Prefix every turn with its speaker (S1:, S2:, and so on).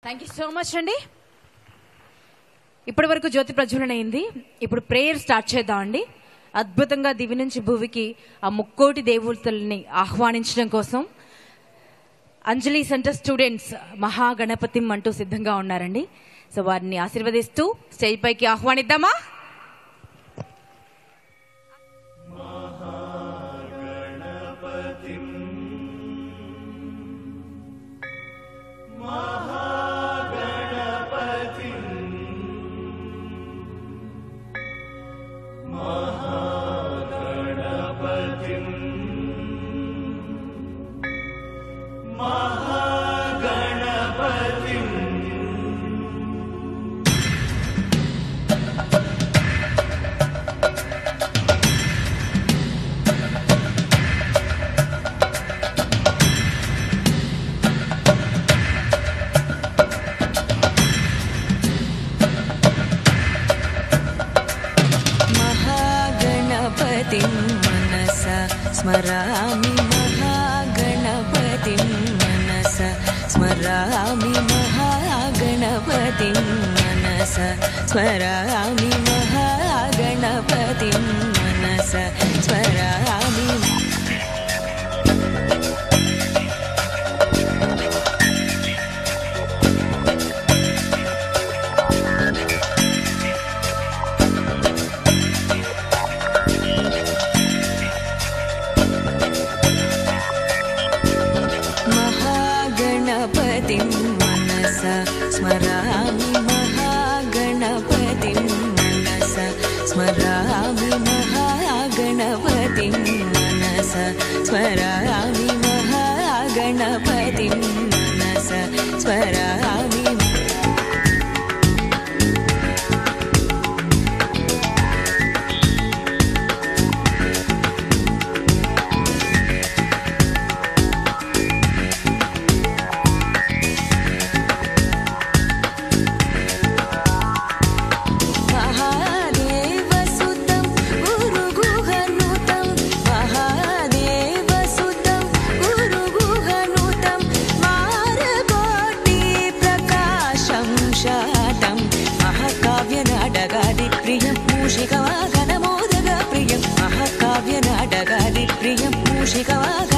S1: Thank you so much అండి. ఇప్పటి వరకు జ్యోతి ప్రజ్వలన అయింది. ఇప్పుడు ప్రేయర్ స్టార్ట్ చేద్దామండి. అద్భుతంగా దివి నుంచి భూమికి ఆ ముక్కోటి దేవుళ్ళని ఆహ్వానించడం కోసం అంజలి సెంటర్ స్టూడెంట్స్ మహా గణపతిం అంటూ సిద్ధంగా ఉన్నారండి. సో వారిని ఆశీర్వదిస్తూ స్టేజ్ పైకి ఆహ్వానిద్దామా?
S2: मनसा स्मरामि महा गणपतिं मनसा स्मरामि महा गणपतिं मनसा स्मरामि महा गणपतिं मनसा स्मरामि मनसा स्मरामि महा गणपतिं मनसा स्मरामि महा गणपतिं मनसा स्मरामि महा गणपतिं मनसा स्मरामि प्रियं मूषिकवा